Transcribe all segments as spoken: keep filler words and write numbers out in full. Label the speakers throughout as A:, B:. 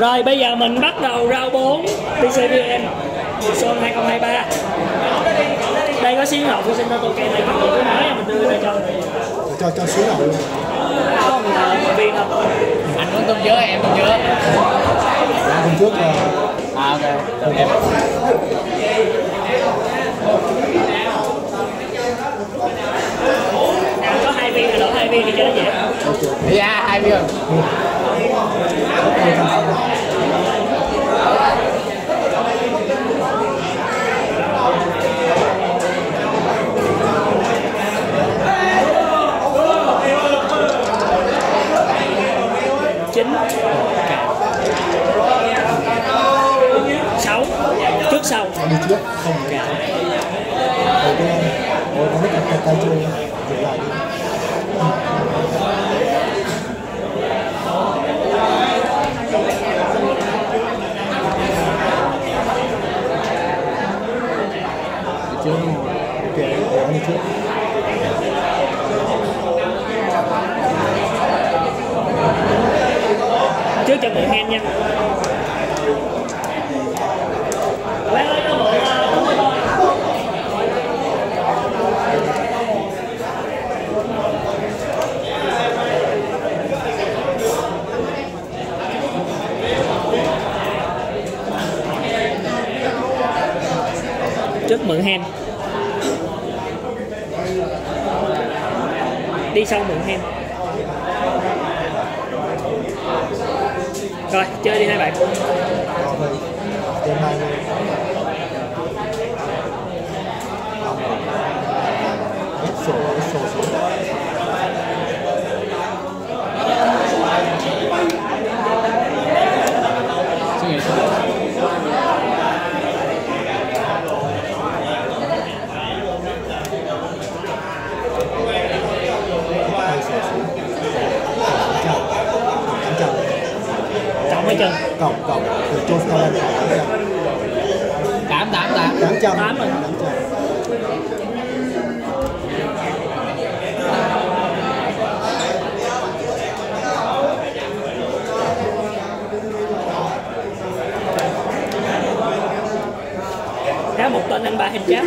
A: Rồi bây giờ mình bắt đầu round bốn pê xê vê en mùa xuân hai không hai ba. Đây có xíu ngọc của sinh tố kèm này, cái mới mình đưa ra cho
B: cho cho xíu ngọc luôn.
A: Không, một viên thôi.
C: Anh muốn tôm chứa em tôm chứa.
B: Hôm trước là
C: À ok, được em.
A: Có hai viên rồi, đổ hai viên thì cho nó dễ.
C: Dạ, hai viên.
A: Chín sáu trước sau
B: đi trước không cả. Đầu tiên rồi nó mới cặp tay chưa dừng lại đi.
C: Chưa luôn.
B: Ok, để đi trước.
A: trước cho mượn hand nha. Trước mượn hand, đi sau mượn hand. Rồi chơi đi hai bạn.
B: Trên này hết sổ hết sổ sổ.
C: Suy nghĩ suy
A: Cộng mấy chân?
B: Cộng cộng từ chốt ra lên
C: tám tám tám
B: tám trăm
A: tám rồi. Đá một tên anh ba hình cháp.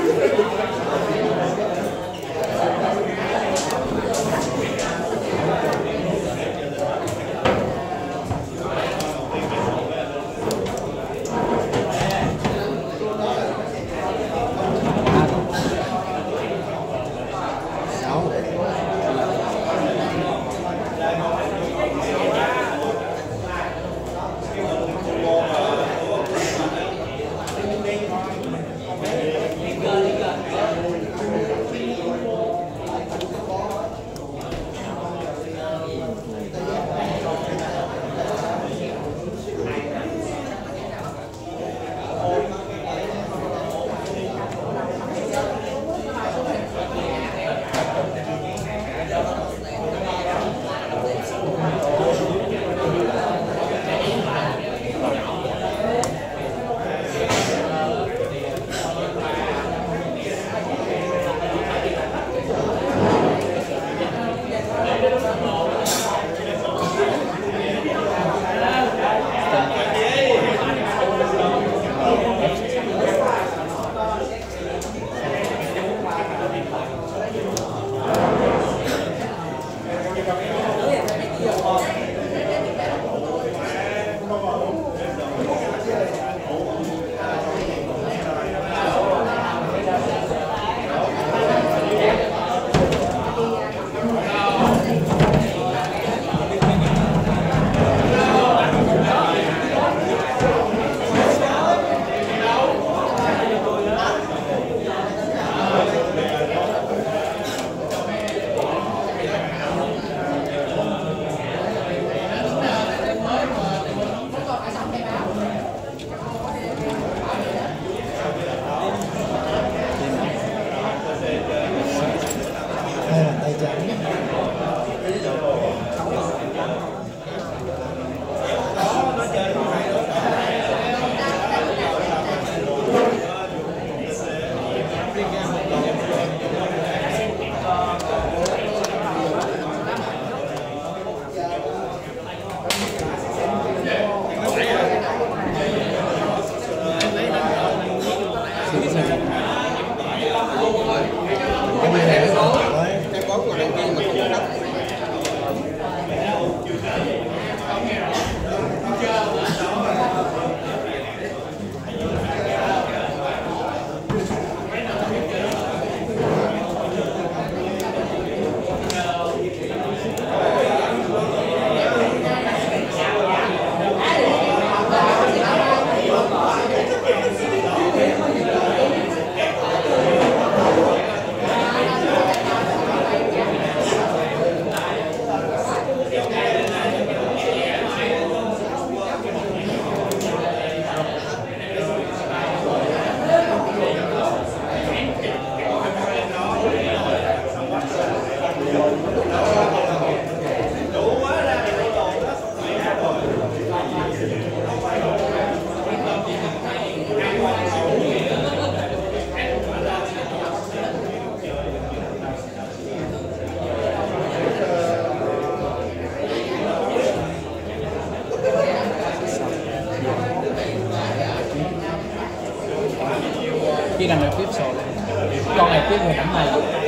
C: khi làm được tiếp số con này tiếp người đánh này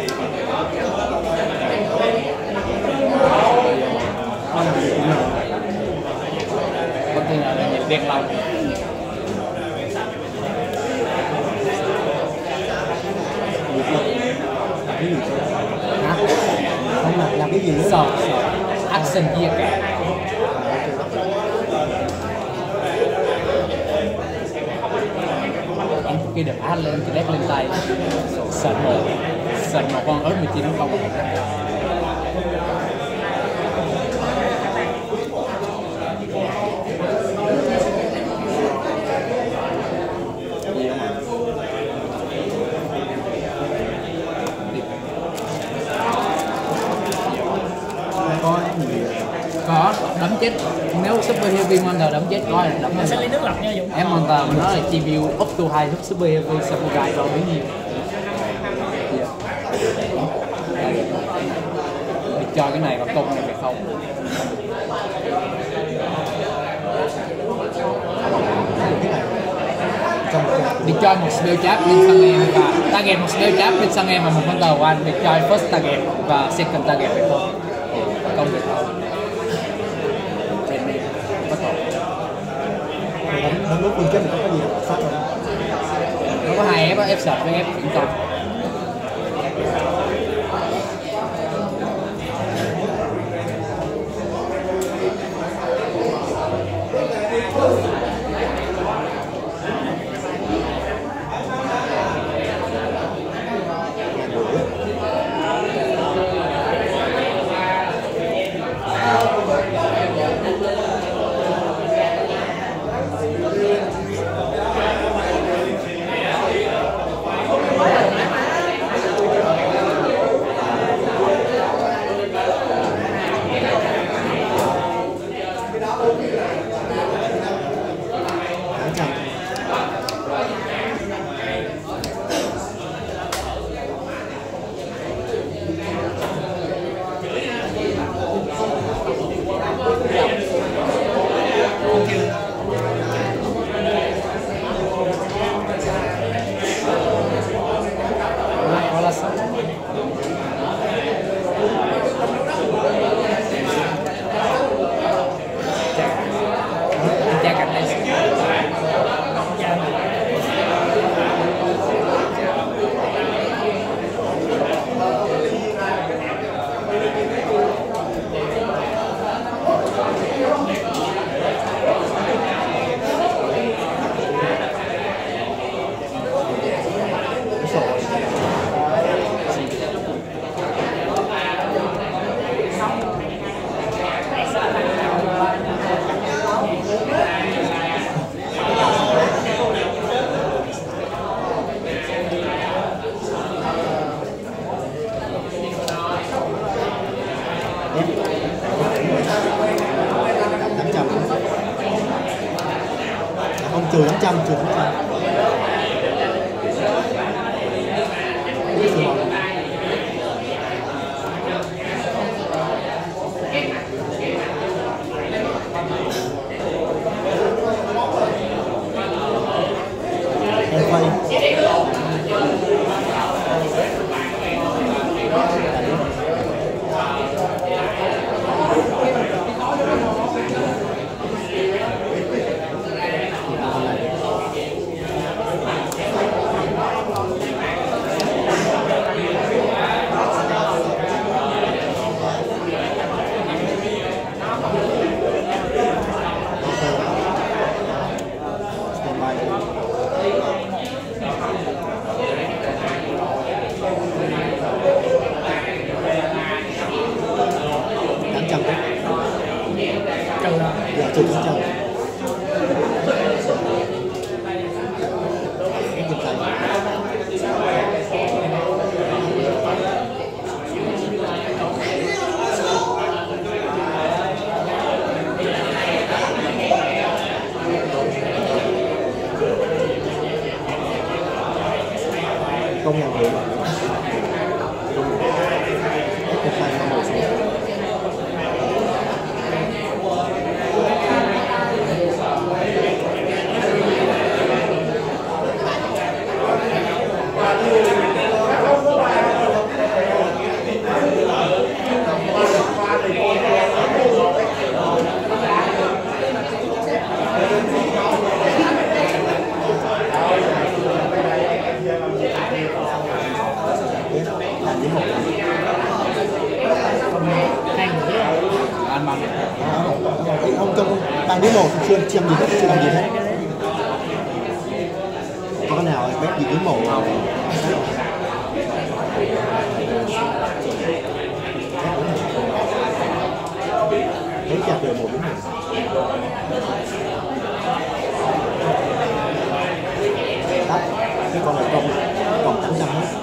C: có thể là nhiệt điện lòng
B: hả? Không là làm cái gì nữa?
C: sờ action kia cả em kia được hát lên cái deck lên tay sần một sần một con ớt mười chín không
B: Có gì?
C: có đấm chết nếu super heavy monster đấm chết coi đấm
A: Mình sẽ
C: monster
A: lấy nước lọc nha Dũng.
C: em monster mà nó là chi view up to hai super heavy samurai rồi bấy nhiêu đi cho cái này vào công này phải không đi chơi một spell trap bên sang em và target một spell trap bên sang em và một monster one đi chơi first target và second target phải không công được không trên đây có tội
B: Đánh đánh lúc mình chết thì có gì phát không?
C: nó có hai ép ép sập với ép chuyển công
B: Đánh chậm.
C: có là sao cha cạnh đây
B: Đánh chậm. Không trừ đánh chậm, trừ đánh chậm. Em quay. Đánh chậm.
A: Trừ rồi.
B: Dạ, trừ đánh chậm. Em dừng tay. Công nhận được. Tiếp tay năm một xuống. chưa chưa làm gì hết, chưa làm gì hết. Có cái nào bếp gì kiếm mổ không? Thấy chặt rồi một đúng rồi. Tắt. Cái con này công còn tám trăm hết.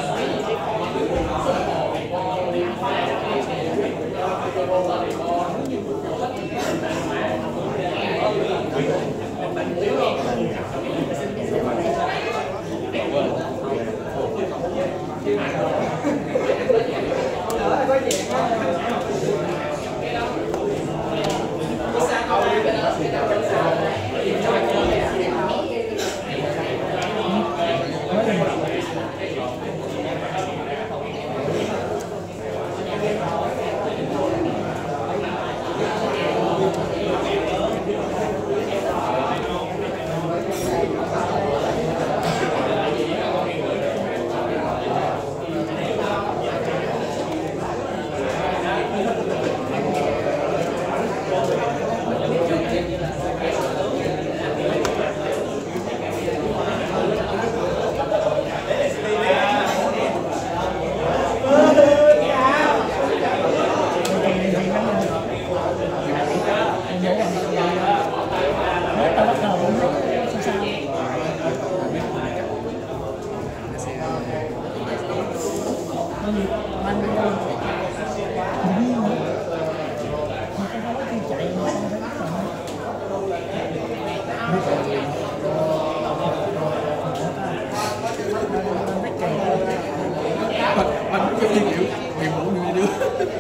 C: Bánh kiểu như kiểu nhiều mũ như đứa.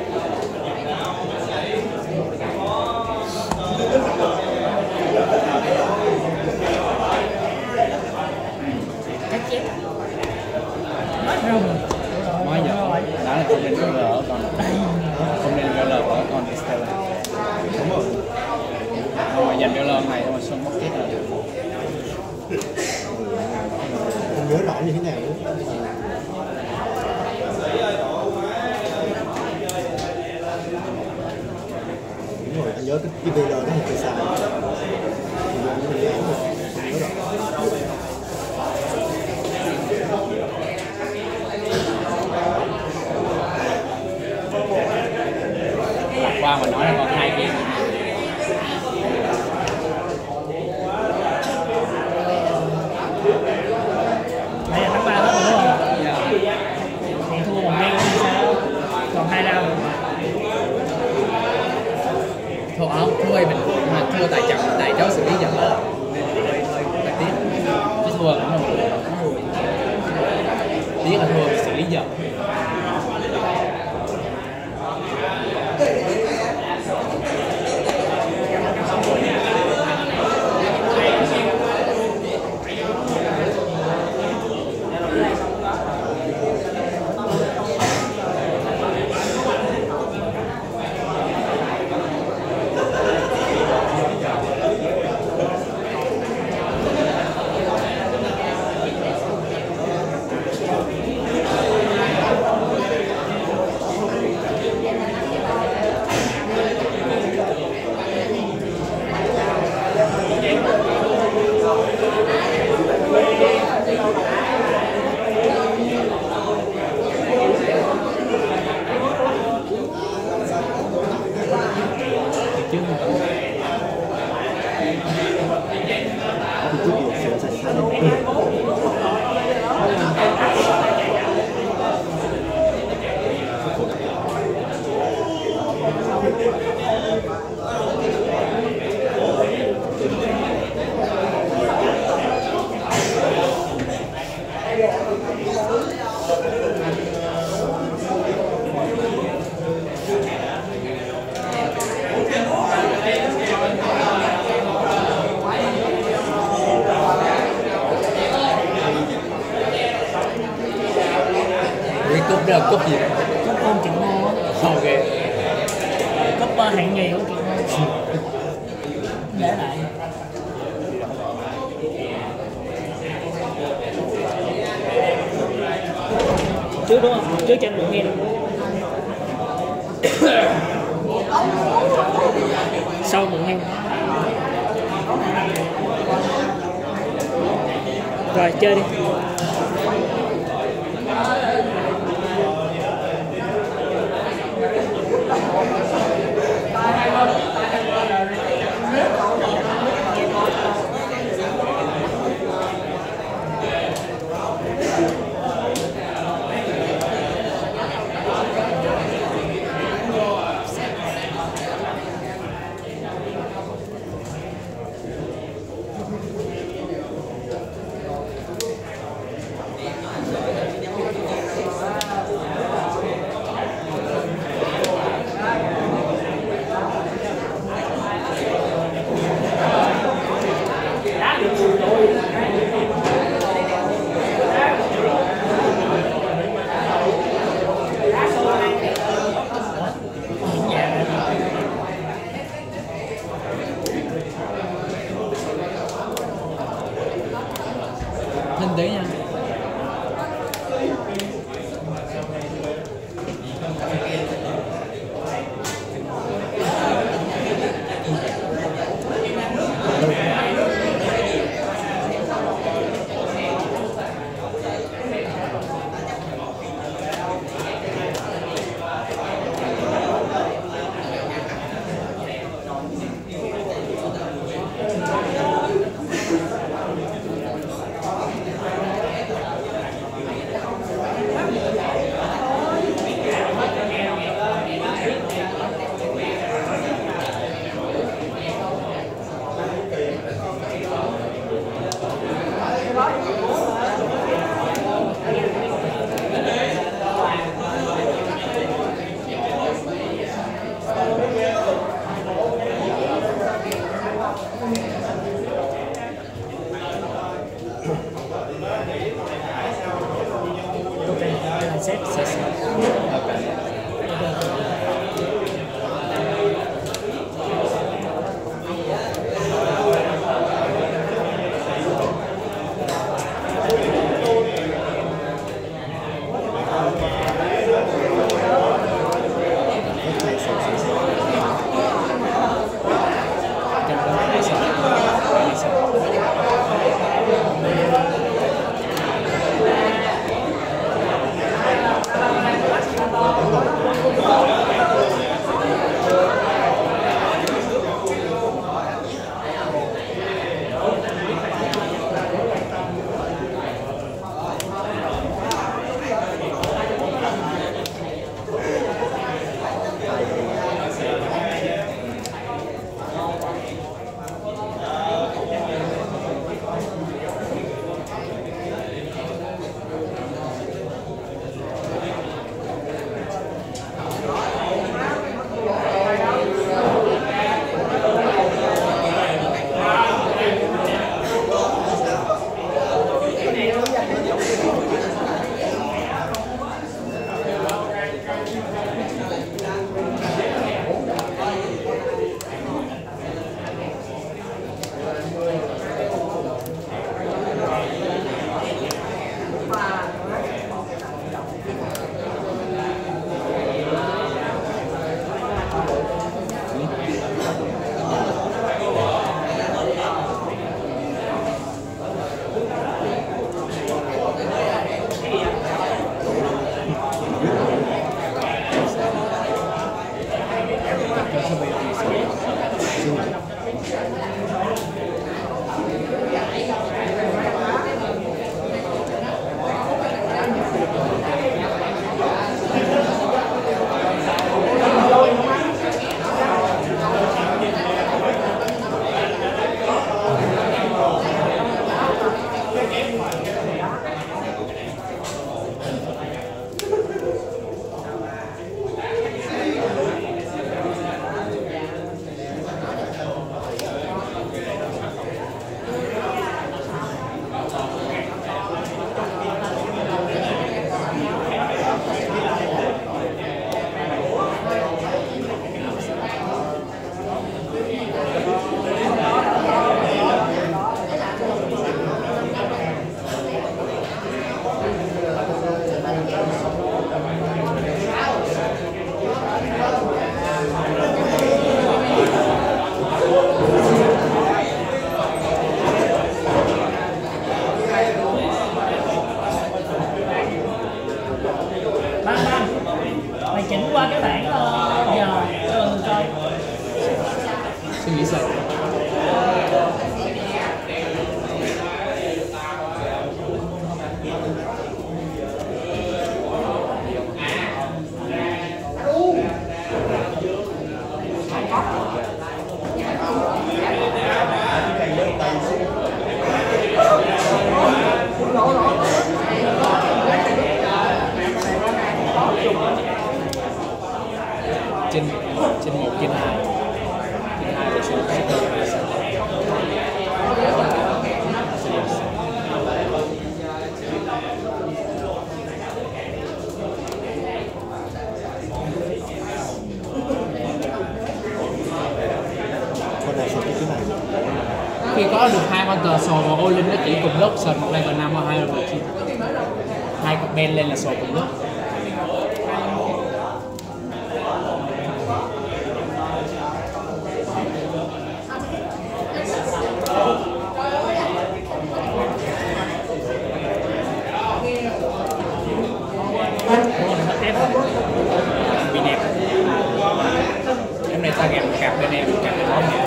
A: Cách chết mất rồng
C: Nói giờ đã là không nên gỡ lỡ con không nên gỡ lỡ bỏ con Estella.
B: Đúng rồi.
C: Không mà dành gỡ lỡ này thôi mà Xuân mất chết rồi.
B: Không nhớ rõ như thế nào nữa. Đúng rồi, anh nhớ cái, cái vê lờ đó là cái sai. Mình nhớ rồi.
C: Qua mà nói là còn hai game.
A: Đây là tháng ba đó đúng không?
C: Dạ.
A: Còn thua một game thì sao? Còn hai round rồi.
C: Thua không? Thua thì mình mà thua tại trận tại chó xử lý giận đó. Nên hơi hơi hơi tiếc. Chứ thua cũng không được. Tiếc là thua xử lý giận. Cúp đó là cúp gì?
A: Cúp con chuyện ngon á.
C: Ok.
A: Cúp uh, hạng nhì của chuyện ngon. Để lại. Trước đúng không? Trước cho anh được nghe được. Sau mượn nghe. Rồi chơi đi.
C: Ninh tí nha. khi có được hai counter sồi và Olin nó chỉ cùng lúc sồi một level năm hoặc hai level chín, hai cục ben lên là sồi cùng lúc. Bị nẹp. Em này ta gặp cặp bên em cặp khó nè.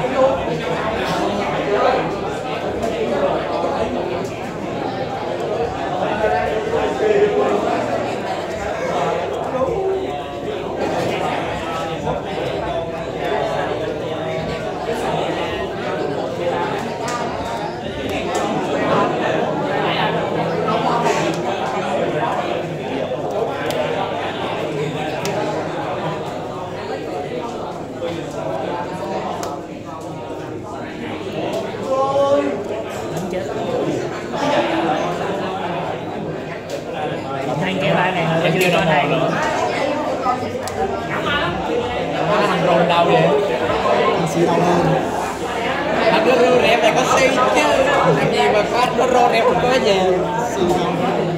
A: Thằng kia ba này
C: Em chưa đồng hồ nữa. Nó thằng rôn đau vậy.
B: Thằng xí đau hơn.
C: Anh nó rôn em này có xí chứ. Làm gì mà có nó rôn em không có gì.
B: Xí đau hơn.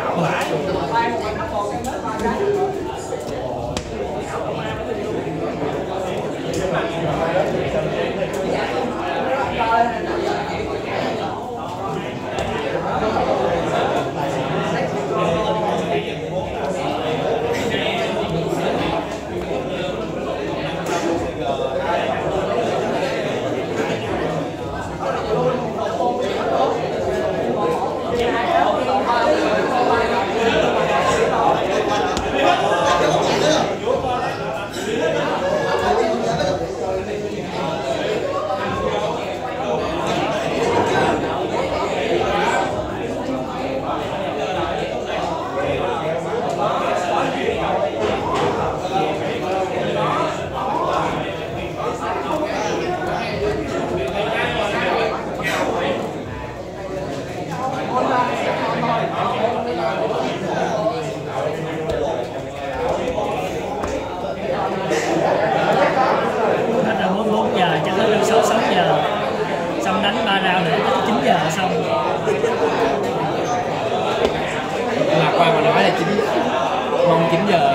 A: xong.
C: Lạc quan mà nói là chín, mong chín giờ.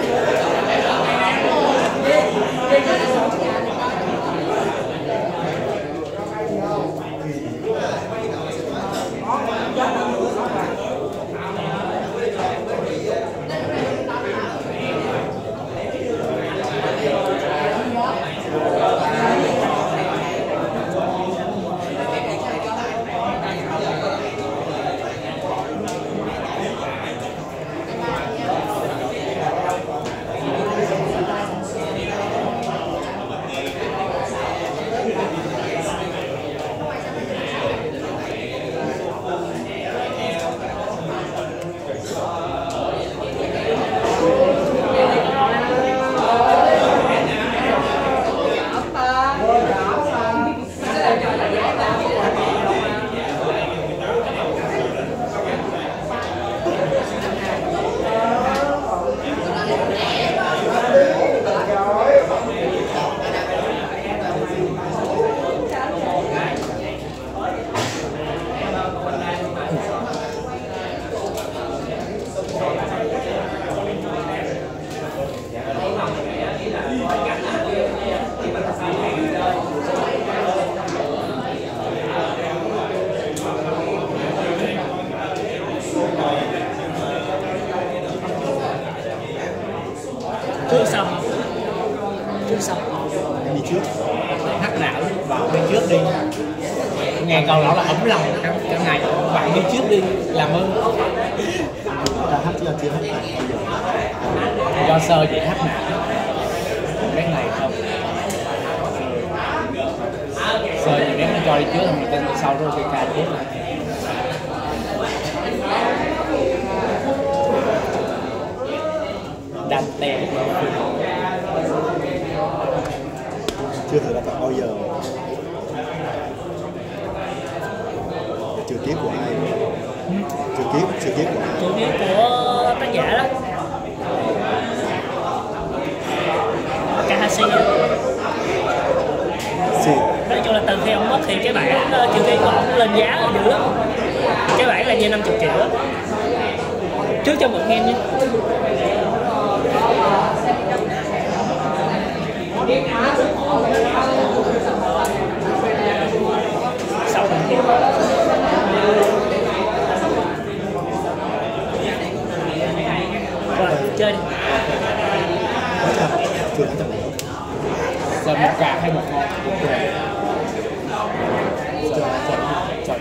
A: Trước xong trước xong
B: Em đi trước.
C: Hắc não vào đi trước đi. Nghe câu đó là ấm lòng trong trong này. Bạn đi trước đi làm ơn.
B: Ta hát chứ là chưa hát lại bây giờ.
C: Do sơ vậy hắc não. Cái này không. Sơ gì nếu nó cho đi trước thì mình tên sau rồi cái ca chết lại. Đành tè.
B: Chưa thử đặt bao giờ. Trừ kiếp của ai? Trừ kiếp, trừ kiếp của ai?
A: Trừ kiếp của tác giả đó, Kahashi.
B: Xì.
A: Nói chung là từ khi ông mất thì cái bản uh, chữ ký của ổng lên giá là dữ lắm. Cái bản là như năm mươi triệu đó. Trước cho mượn em nhé. Sau mình kiếm rồi, chơi đi.
B: Có chào, chưa đã chào.
C: Giờ một cả hay một ngon?
B: Chờ, chờ, chờ.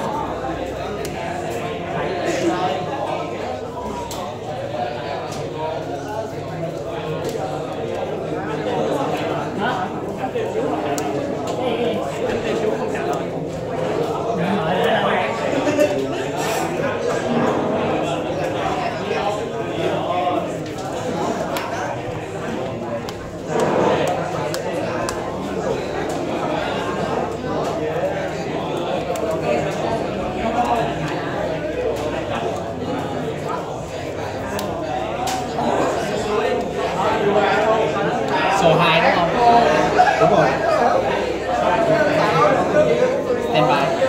C: Số hai đúng không?
B: Đúng rồi.
C: Stand by.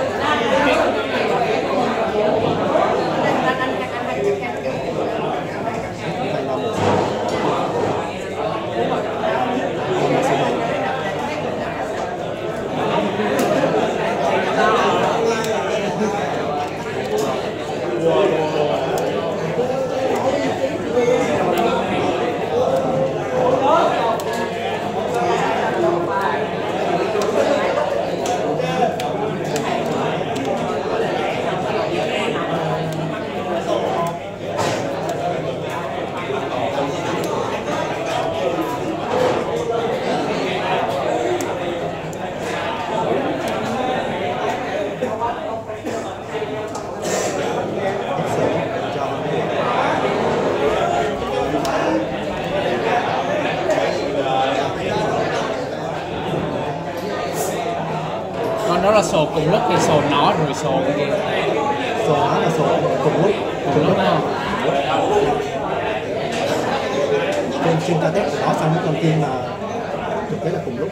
C: Đó là sổ cùng lúc thì sổ nó rồi sổ cái kia.
B: Sổ nó là sổ cùng lúc.
C: Cùng lúc nào?
B: Trên trên ta test của nó xong cái con tiên là thực tế là cùng lúc.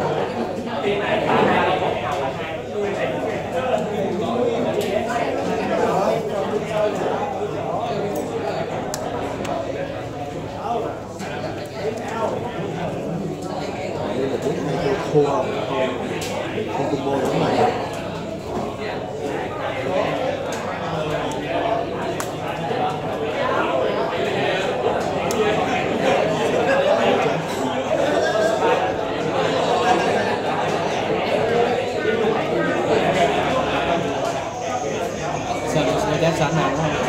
B: Đây là tiếng này thuộc khô không combo giống này.
C: Giờ nó sẽ sẵn nào đúng không?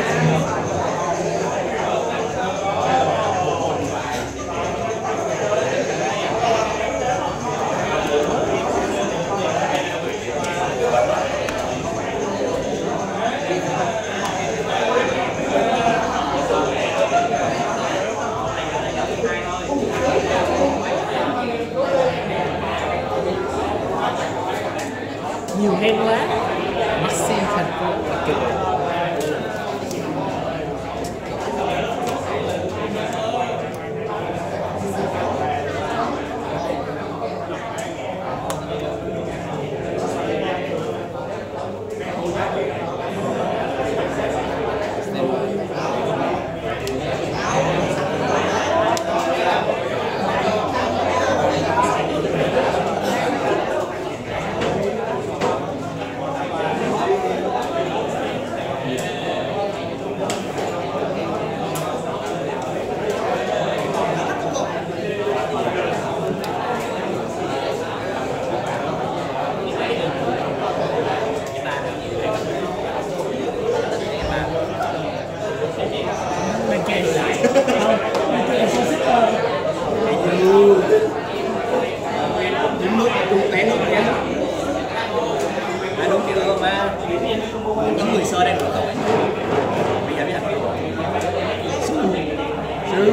A: Nhiều hen quá.
C: Maxim thật cô.
D: Đến nước cũng té nước nha. À đúng kiểu mà những người sơ đang của cậu ấy. Bây giờ biết là sư sư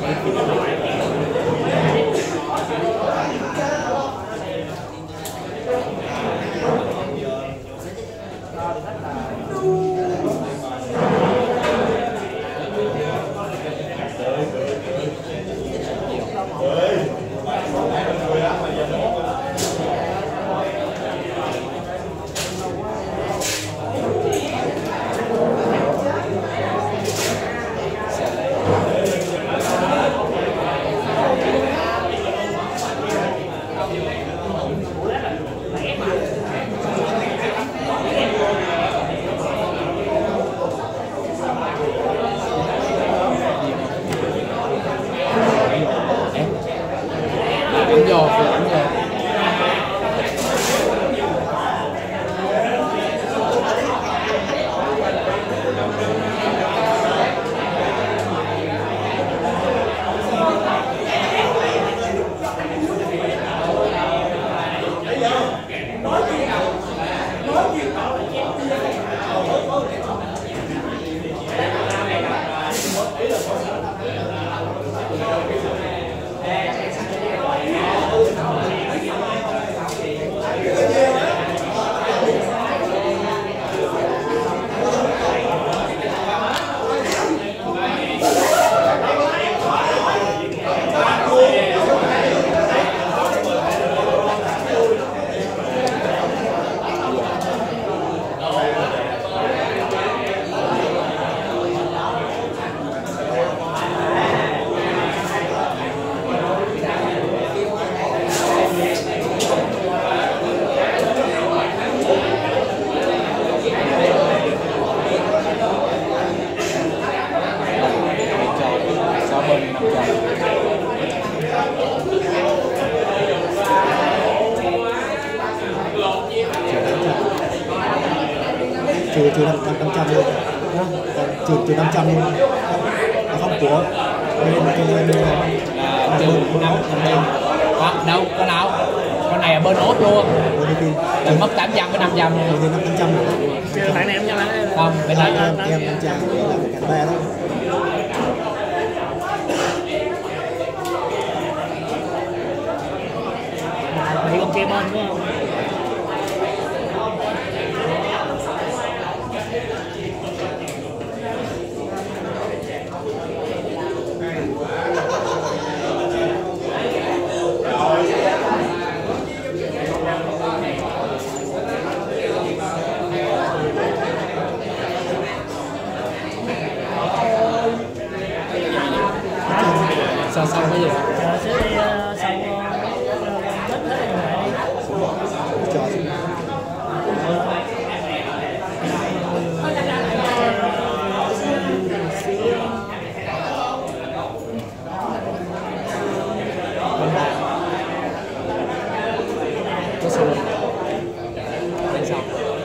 C: Đánh vô, đánh vô.
B: trừ trừ năm năm trăm luôn, trừ trừ năm trăm luôn, à, không của bên bên bên bên
C: là trừ năm năm đâu có nào con này là bên ốt luôn, là mất tám trăm với năm trăm luôn,
B: bên năm trăm
A: chưa bạn này em cho bạn
C: không bên đây
B: em em năm trăm là cạnh ba đó.
A: Bị con kia bên đúng không?
C: sao sao cái gì
A: Chờ xíu đi, xong hết hết rồi
B: Cho
C: có sao bên sau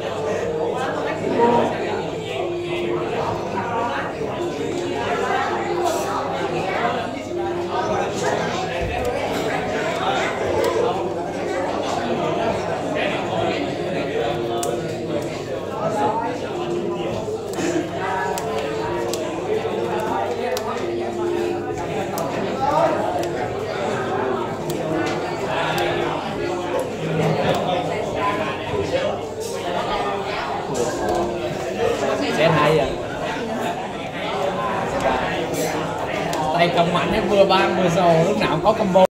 C: sẽ hay à, tay cầm mạnh ấy, vừa băng vừa sầu lúc nào cũng có combo.